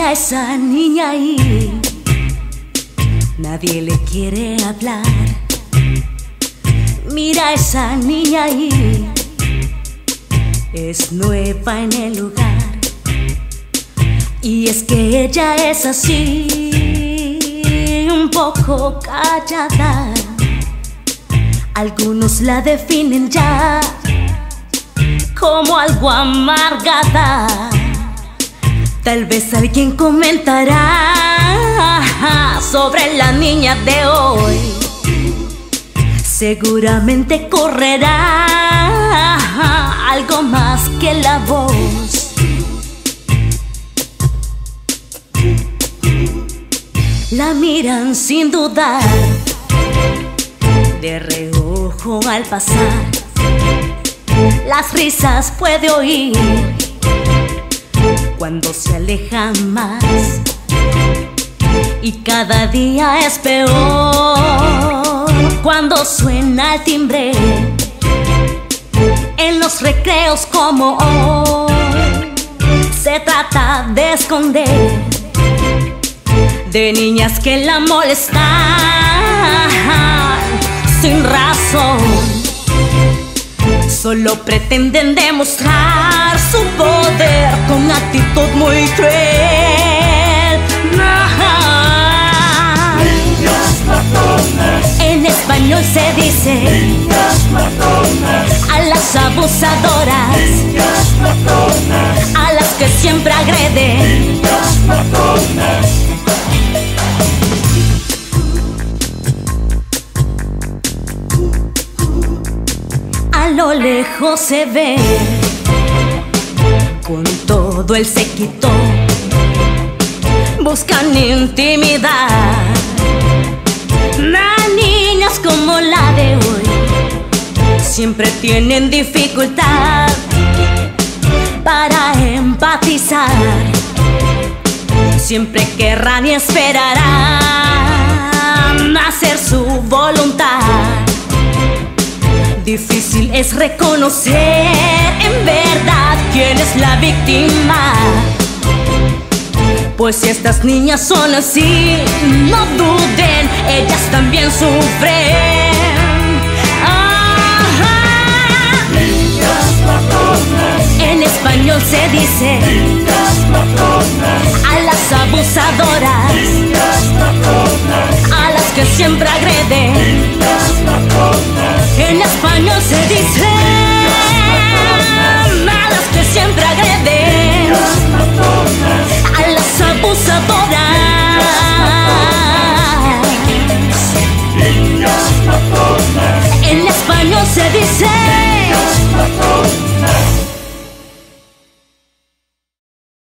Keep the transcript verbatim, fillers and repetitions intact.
Mira esa niña ahí, nadie le quiere hablar. Mira esa niña ahí, es nueva en el lugar. Y es que ella es así, un poco callada. Algunos la definen ya como algo amargada. Tal vez alguien comentará sobre la niña de hoy. Seguramente correrá algo más que la voz. La miran sin dudar, de reojo al pasar. Las risas puede oír cuando se aleja más. Y cada día es peor cuando suena el timbre en los recreos como hoy. Se trata de esconder de niñas que la molestan sin razón. Solo pretenden demostrar su poder con actitud muy cruel. Niñas matonas. En español se dice Niñas matonas. a las abusadoras, Niñas matonas. a las que siempre agreden. Niñas matonas. A lo lejos se ve con todo el séquito, buscan intimidad. Las niñas como la de hoy siempre tienen dificultad para empatizar. Siempre querrán y esperarán hacer su voluntad. Difícil es reconocer en verdad quién es la víctima, pues si estas niñas son así, no duden, ellas también sufren. Ajá. Niñas matonas. En español se dice Niñas matonas. a las abusadoras, Niñas matonas. a las que siempre